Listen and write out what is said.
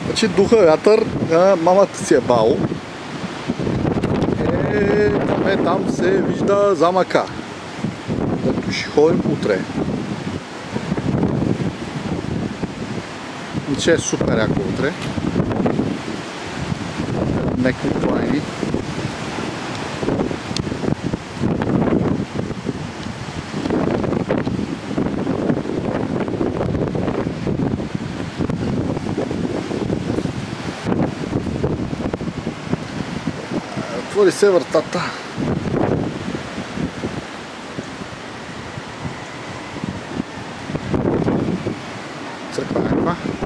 Значи духа вятър, мамата си е бао. Там се вижда замъка. Дето ще ходим утре. Че е супер яко утре. Некви планини. Отвори се вратата. Църква някаква.